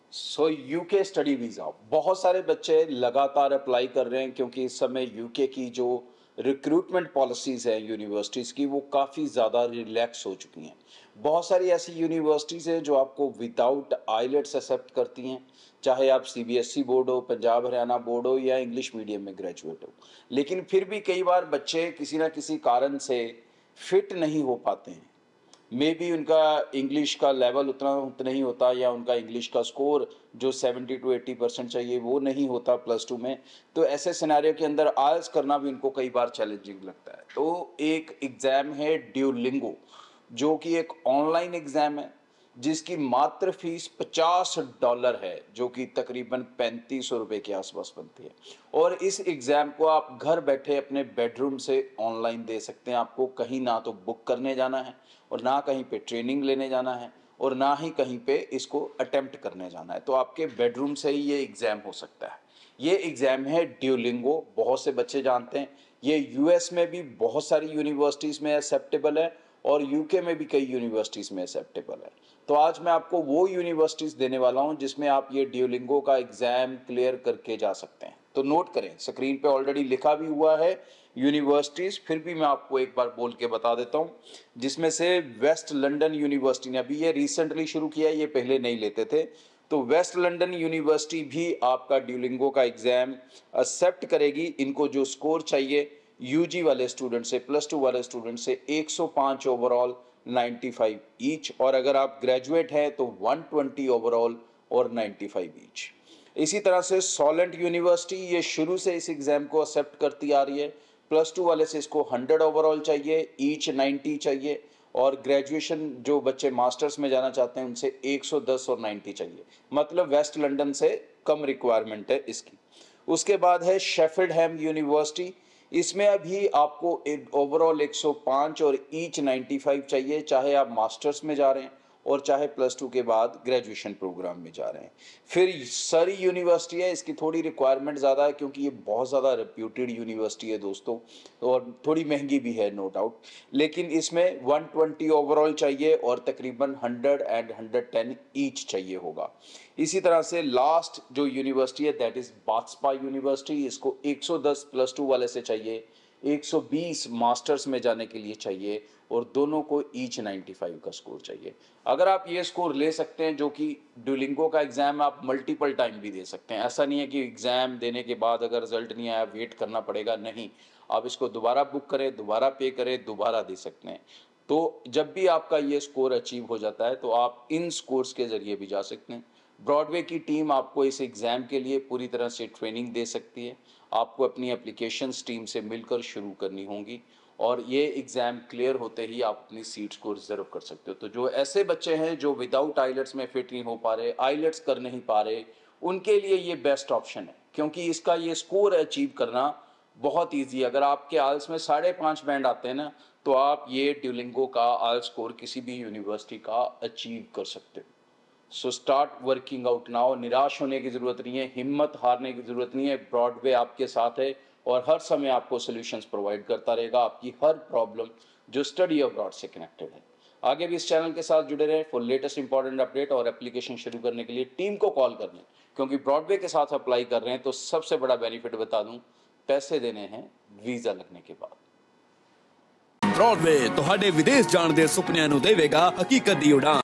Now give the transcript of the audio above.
UK study visa बहुत सारे बच्चे लगातार अप्लाई कर रहे हैं क्योंकि इस समय यूके की जो रिक्रूटमेंट पॉलिसीज़ हैं यूनिवर्सिटीज़ की वो काफ़ी ज़्यादा रिलैक्स हो चुकी हैं। बहुत सारी ऐसी यूनिवर्सिटीज़ हैं जो आपको विदाउट आइलेट्स एक्सेप्ट करती हैं, चाहे आप सीबीएसई बोर्ड हो, पंजाब हरियाणा बोर्ड हो या इंग्लिश मीडियम में ग्रेजुएट हो। लेकिन फिर भी कई बार बच्चे किसी ना किसी कारण से फिट नहीं हो पाते हैं। मे बी उनका इंग्लिश का लेवल उतना नहीं होता या उनका इंग्लिश का स्कोर जो 70 to 80% चाहिए वो नहीं होता +2 में। तो ऐसे सिनेरियो के अंदर आइल्स करना भी उनको कई बार चैलेंजिंग लगता है। तो एक एग्ज़ाम है ड्यूलिंगो, जो कि एक ऑनलाइन एग्ज़ाम है जिसकी मात्र फीस $50 है, जो कि तकरीबन 3500 रुपये के आसपास बनती है। और इस एग्ज़ाम को आप घर बैठे अपने बेडरूम से ऑनलाइन दे सकते हैं। आपको कहीं ना तो बुक करने जाना है और ना कहीं पे ट्रेनिंग लेने जाना है और ना ही कहीं पे इसको अटेम्प्ट करने जाना है। तो आपके बेडरूम से ही ये एग्ज़ाम हो सकता है। ये एग्ज़ाम है ड्यूलिंगो, बहुत से बच्चे जानते हैं। ये यूएस में भी बहुत सारी यूनिवर्सिटीज़ में एक्सेप्टेबल है और यूके में भी कई यूनिवर्सिटीज़ में एक्सेप्टेबल है। तो आज मैं आपको वो यूनिवर्सिटीज़ देने वाला हूँ जिसमें आप ये ड्यूलिंगो का एग्ज़ाम क्लियर करके जा सकते हैं। तो नोट करें, स्क्रीन पे ऑलरेडी लिखा भी हुआ है यूनिवर्सिटीज़, फिर भी मैं आपको एक बार बोल के बता देता हूँ। जिसमें से वेस्ट लंदन यूनिवर्सिटी ने अभी ये रिसेंटली शुरू किया है, ये पहले नहीं लेते थे। तो वेस्ट लंदन यूनिवर्सिटी भी आपका ड्यूलिंगो का एग्ज़ाम एक्सेप्ट करेगी। इनको जो स्कोर चाहिए यूजी वाले स्टूडेंट से, +2 वाले स्टूडेंट से 105 ओवरऑल, 95 ईच, और अगर आप ग्रेजुएट हैं तो 120 ओवरऑल और 95 ईच। इसी तरह से सॉलेंट यूनिवर्सिटी ये शुरू से इस एग्ज़ाम को एक्सेप्ट करती आ रही है। +2 वाले से इसको 100 ओवरऑल चाहिए, ईच 90 चाहिए, और ग्रेजुएशन जो बच्चे मास्टर्स में जाना चाहते हैं उनसे 110 और 90 चाहिए। मतलब वेस्ट लंदन से कम रिक्वायरमेंट है इसकी। उसके बाद है शेफील्ड हैम यूनिवर्सिटी, इसमें अभी आपको ओवरऑल 105 और ईच 95 चाहिए, चाहे आप मास्टर्स में जा रहे हैं और चाहे +2 के बाद ग्रेजुएशन प्रोग्राम में जा रहे हैं। फिर सरी यूनिवर्सिटी है, इसकी थोड़ी रिक्वायरमेंट ज़्यादा है क्योंकि ये बहुत ज़्यादा रेप्यूटेड यूनिवर्सिटी है दोस्तों, और थोड़ी महंगी भी है नो डाउट। लेकिन इसमें 120 ओवरऑल चाहिए और तकरीबन 100 एंड 110 ईच चाहिए होगा। इसी तरह से लास्ट जो यूनिवर्सिटी है दैट इज़ बात्सपा यूनिवर्सिटी, इसको 110 +2 वाले से चाहिए, 120 मास्टर्स में जाने के लिए चाहिए, और दोनों को ईच 95 का स्कोर चाहिए। अगर आप ये स्कोर ले सकते हैं, जो कि ड्यूलिंगो का एग्ज़ाम आप मल्टीपल टाइम भी दे सकते हैं। ऐसा नहीं है कि एग्ज़ाम देने के बाद अगर रिजल्ट नहीं आया वेट करना पड़ेगा, नहीं, आप इसको दोबारा बुक करें, दोबारा पे करें, दोबारा दे सकते हैं। तो जब भी आपका ये स्कोर अचीव हो जाता है तो आप इन स्कोर्स के ज़रिए भी जा सकते हैं। ब्रॉडवे की टीम आपको इस एग्ज़ाम के लिए पूरी तरह से ट्रेनिंग दे सकती है। आपको अपनी एप्लीकेशंस टीम से मिलकर शुरू करनी होंगी और ये एग्ज़ाम क्लियर होते ही आप अपनी सीट्स को रिजर्व कर सकते हो। तो जो ऐसे बच्चे हैं जो विदाउट आइलेट्स में फिट नहीं हो पा रहे, आइलेट्स कर नहीं पा रहे, उनके लिए ये बेस्ट ऑप्शन है क्योंकि इसका ये स्कोर अचीव करना बहुत ईजी है। अगर आपके आइल्स में 5.5 बैंड आते हैं ना, तो आप ये ड्यूलिंगो का आइल्स स्कोर किसी भी यूनिवर्सिटी का अचीव कर सकते हो। So start working out now. निराश होने की ज़रूरत नहीं है, हिम्मत हारने की ज़रूरत नहीं है। ब्रॉडवे आपके साथ है और हर समय आपको सॉल्यूशंस प्रोवाइड करता रहेगा आपकी हर प्रॉब्लम जो स्टडी अब्रॉड से कनेक्टेड है। आगे भी इस चैनल के साथ जुड़े रहें फॉर लेटेस्ट इंपॉर्टेंट अपडेट, और एप्लीकेशन शुरू करने के लिए टीम को कॉल कर लें क्योंकि ब्रॉडवे के साथ अप्लाई कर रहे हैं तो सबसे बड़ा बेनिफिट बता दूं, पैसे देने हैं वीज़ा लगने के बाद। ब्रॉडवे ਤੁਹਾਡੇ ਵਿਦੇਸ਼ ਜਾਣ ਦੇ ਸੁਪਨਿਆਂ ਨੂੰ ਦੇਵੇਗਾ ਹਕੀਕਤ ਦੀ ਉਡਾਨ।